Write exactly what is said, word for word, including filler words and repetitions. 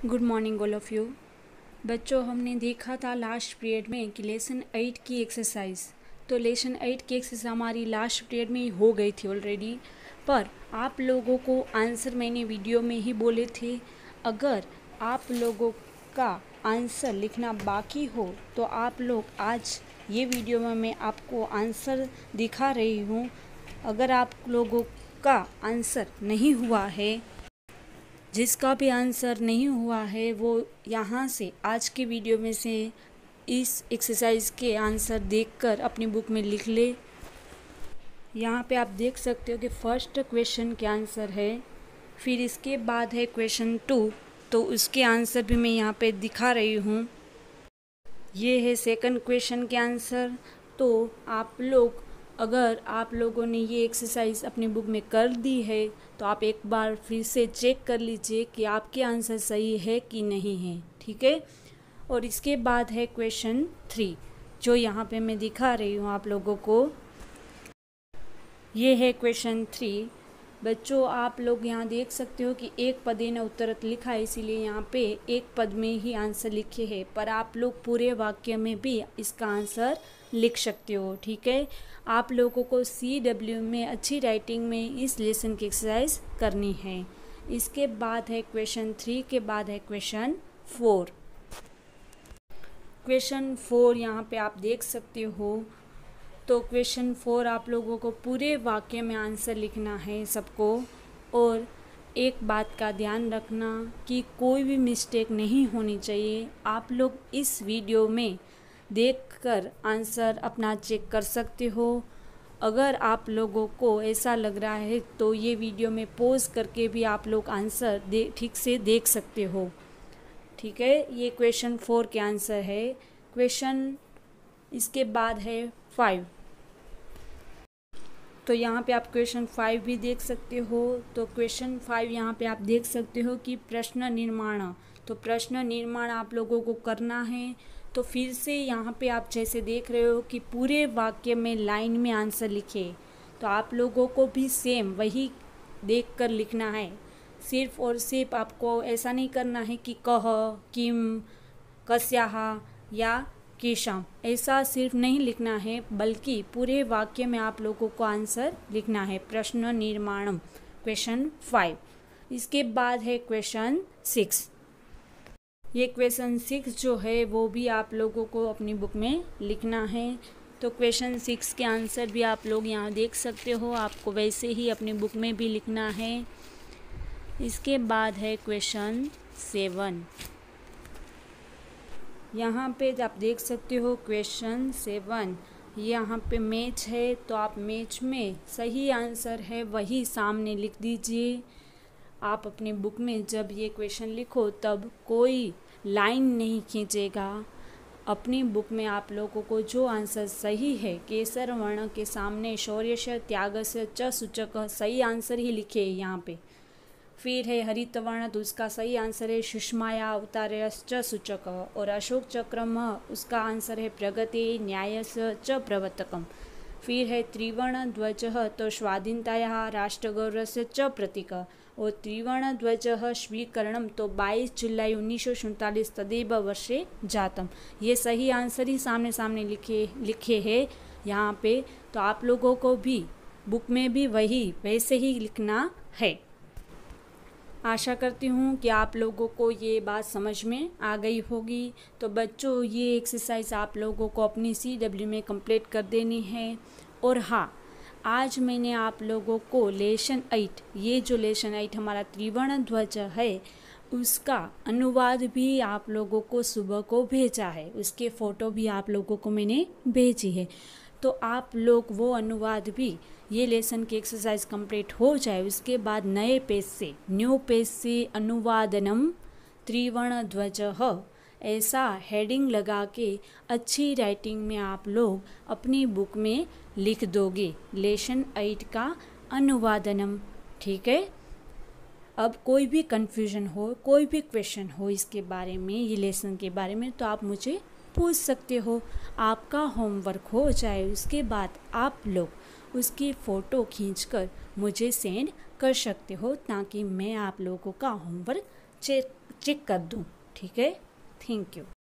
Good morning all of you. बच्चों, हमने देखा था लास्ट पीरियड में कि लेसन एट की एक्सरसाइज, तो लेसन एट की एक्सरसाइज हमारी लास्ट पीरियड में ही हो गई थी ऑलरेडी। पर आप लोगों को आंसर मैंने वीडियो में ही बोले थे। अगर आप लोगों का आंसर लिखना बाकी हो तो आप लोग आज ये वीडियो में मैं आपको आंसर दिखा रही हूँ। अगर आप लोगों का आंसर नहीं हुआ है, जिसका भी आंसर नहीं हुआ है वो यहाँ से आज के वीडियो में से इस एक्सरसाइज के आंसर देखकर अपनी बुक में लिख ले। यहाँ पे आप देख सकते हो कि फर्स्ट क्वेश्चन के आंसर है, फिर इसके बाद है क्वेश्चन टू, तो उसके आंसर भी मैं यहाँ पे दिखा रही हूँ। ये है सेकंड क्वेश्चन के आंसर। तो आप लोग, अगर आप लोगों ने ये एक्सरसाइज अपनी बुक में कर दी है तो आप एक बार फिर से चेक कर लीजिए कि आपके आंसर सही है कि नहीं है, ठीक है। और इसके बाद है क्वेश्चन थ्री, जो यहाँ पे मैं दिखा रही हूँ आप लोगों को। ये है क्वेश्चन थ्री। बच्चों, आप लोग यहाँ देख सकते हो कि एक पदेन उत्तरत लिखा है, इसीलिए यहाँ पे एक पद में ही आंसर लिखे हैं, पर आप लोग पूरे वाक्य में भी इसका आंसर लिख सकते हो, ठीक है। आप लोगों को सी डब्ल्यू में अच्छी राइटिंग में इस लेसन की एक्सरसाइज करनी है। इसके बाद है क्वेश्चन थ्री के बाद है क्वेश्चन फोर। क्वेश्चन फोर यहाँ पे आप देख सकते हो। तो क्वेश्चन फोर आप लोगों को पूरे वाक्य में आंसर लिखना है सबको। और एक बात का ध्यान रखना कि कोई भी मिस्टेक नहीं होनी चाहिए। आप लोग इस वीडियो में देखकर आंसर अपना चेक कर सकते हो। अगर आप लोगों को ऐसा लग रहा है तो ये वीडियो में पॉज करके भी आप लोग आंसर दे ठीक से देख सकते हो, ठीक है। ये क्वेश्चन फोर के आंसर है। क्वेश्चन इसके बाद है फाइव, तो यहाँ पे आप क्वेश्चन फाइव भी देख सकते हो। तो क्वेश्चन फाइव यहाँ पे आप देख सकते हो कि प्रश्न निर्माण, तो प्रश्न निर्माण आप लोगों को करना है। तो फिर से यहाँ पे आप जैसे देख रहे हो कि पूरे वाक्य में लाइन में आंसर लिखे, तो आप लोगों को भी सेम वही देख कर लिखना है। सिर्फ और सिर्फ आपको ऐसा नहीं करना है कि कह, किम, कस्याः या केशम, ऐसा सिर्फ नहीं लिखना है, बल्कि पूरे वाक्य में आप लोगों को आंसर लिखना है। प्रश्न निर्माणम, क्वेश्चन फाइव। इसके बाद है क्वेश्चन सिक्स। ये क्वेश्चन सिक्स जो है वो भी आप लोगों को अपनी बुक में लिखना है। तो क्वेश्चन सिक्स के आंसर भी आप लोग यहाँ देख सकते हो, आपको वैसे ही अपनी बुक में भी लिखना है। इसके बाद है क्वेश्चन सेवन। यहाँ पे आप देख सकते हो क्वेश्चन सेवन, यहाँ पे मैच है, तो आप मैच में सही आंसर है वही सामने लिख दीजिए। आप अपनी बुक में जब ये क्वेश्चन लिखो तब कोई लाइन नहीं खींचेगा। अपनी बुक में आप लोगों को जो आंसर सही है, केसर वर्ण के सामने शौर्यस्य त्यागस्य च सूचक, सही आंसर ही लिखे यहाँ पे। फिर है हरित वर्ण, तो उसका सही आंसर है सुषमाया अवतारश्च सूचक। और अशोक चक्रम, उसका आंसर है प्रगति न्यायस च प्रवर्तकम। फिर है त्रिवर्ण ध्वज, तो स्वाधीनताया राष्ट्रगौरवस्य च प्रतीक। और त्रिवर्ण ध्वज स्वीकरणम, तो बाईस जुलाई उन्नीस सौ सैंतालीस तदेव वर्षे जातम। ये सही आंसर ही सामने सामने लिखे लिखे हैं यहाँ पे। तो आप लोगों को भी बुक में भी वही वैसे ही लिखना है। आशा करती हूँ कि आप लोगों को ये बात समझ में आ गई होगी। तो बच्चों, ये एक्सरसाइज आप लोगों को अपनी सी डब्ल्यू में कंप्लीट कर देनी है। और हाँ, आज मैंने आप लोगों को लेसन एट, ये जो लेसन एट हमारा त्रिवर्ण ध्वज है, उसका अनुवाद भी आप लोगों को सुबह को भेजा है। उसके फ़ोटो भी आप लोगों को मैंने भेजी है। तो आप लोग वो अनुवाद भी, ये लेसन की एक्सरसाइज कंप्लीट हो जाए उसके बाद नए पेज से, न्यू पेज से अनुवादनम त्रिवर्ण ध्वज, ऐसा हेडिंग लगा के अच्छी राइटिंग में आप लोग अपनी बुक में लिख दोगे लेसन एट का अनुवादनम, ठीक है। अब कोई भी कन्फ्यूजन हो, कोई भी क्वेश्चन हो इसके बारे में, ये लेसन के बारे में, तो आप मुझे पूछ सकते हो। आपका होमवर्क हो जाए उसके बाद आप लोग उसकी फ़ोटो खींचकर मुझे सेंड कर सकते हो, ताकि मैं आप लोगों का होमवर्क चेक चेक कर दूँ। ठीक है, थैंक यू।